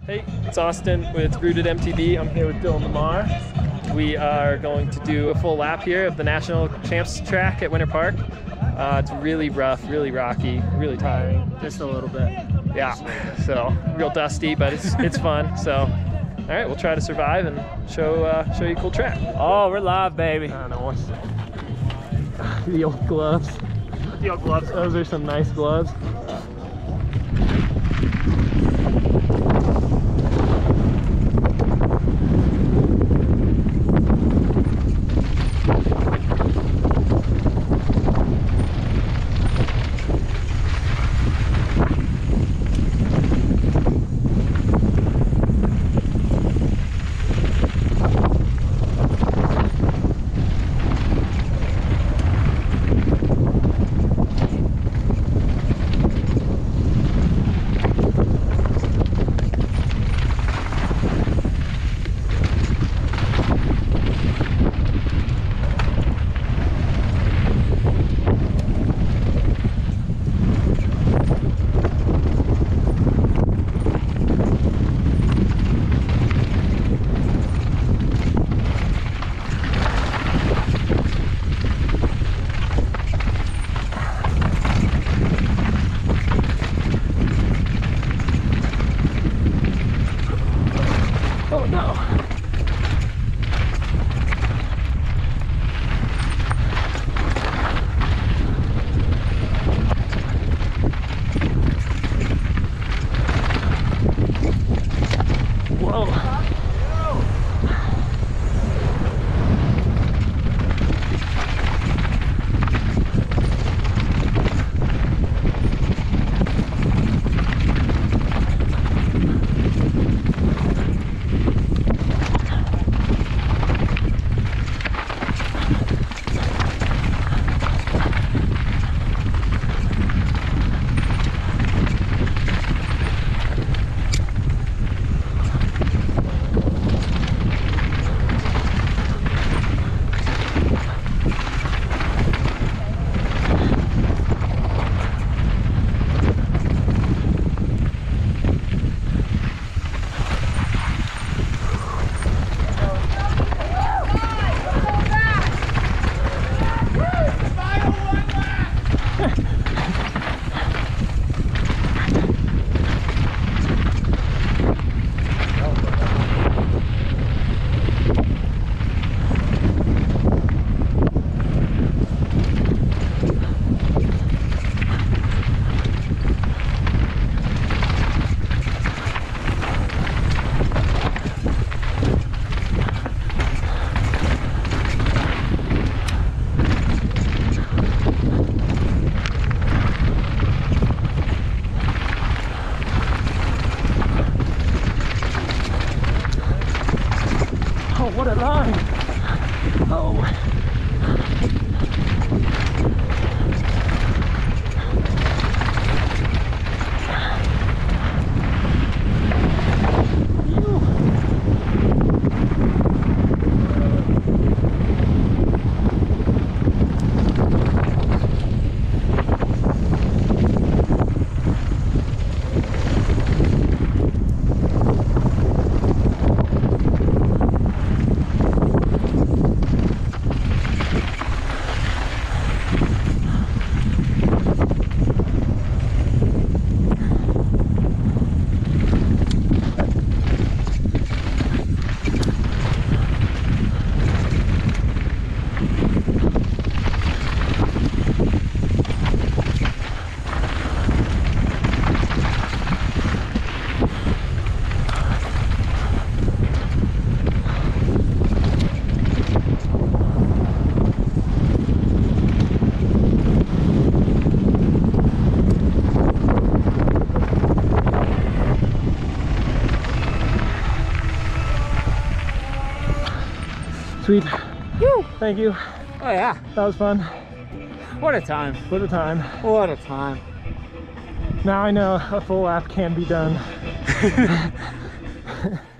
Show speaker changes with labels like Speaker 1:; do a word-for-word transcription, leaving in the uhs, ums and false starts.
Speaker 1: Hey, it's Austin with Rooted M T B. I'm here with Dylan Lamar. We are going to do a full lap here of the National Champs track at Winter Park. Uh, it's really rough, really rocky, really tiring, just a little bit. Yeah, so real dusty, but it's it's fun. So, all right, we'll try to survive and show uh, show you a cool track.
Speaker 2: Oh, we're live, baby.
Speaker 1: I don't know. The old gloves.
Speaker 2: The old gloves.
Speaker 1: Those are some nice gloves. Oh no. Whoa. Oh, what a line! Oh! Sweet.
Speaker 2: Woo.
Speaker 1: Thank you.
Speaker 2: Oh yeah.
Speaker 1: That was fun.
Speaker 2: What a time.
Speaker 1: What a time.
Speaker 2: What a time.
Speaker 1: Now I know a full lap can be done.